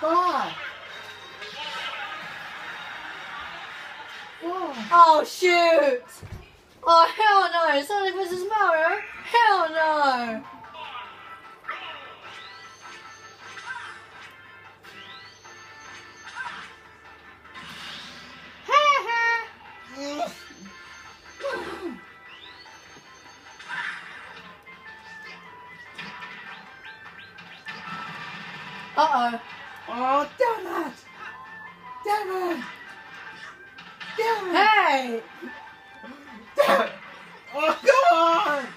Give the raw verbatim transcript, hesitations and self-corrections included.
five, four. Oh shoot! Oh hell no! Sonic versus Mario? Hell no! Uh-oh. Oh, damn it! Damn it! Damn it! Hey! Damn it! Oh, come on!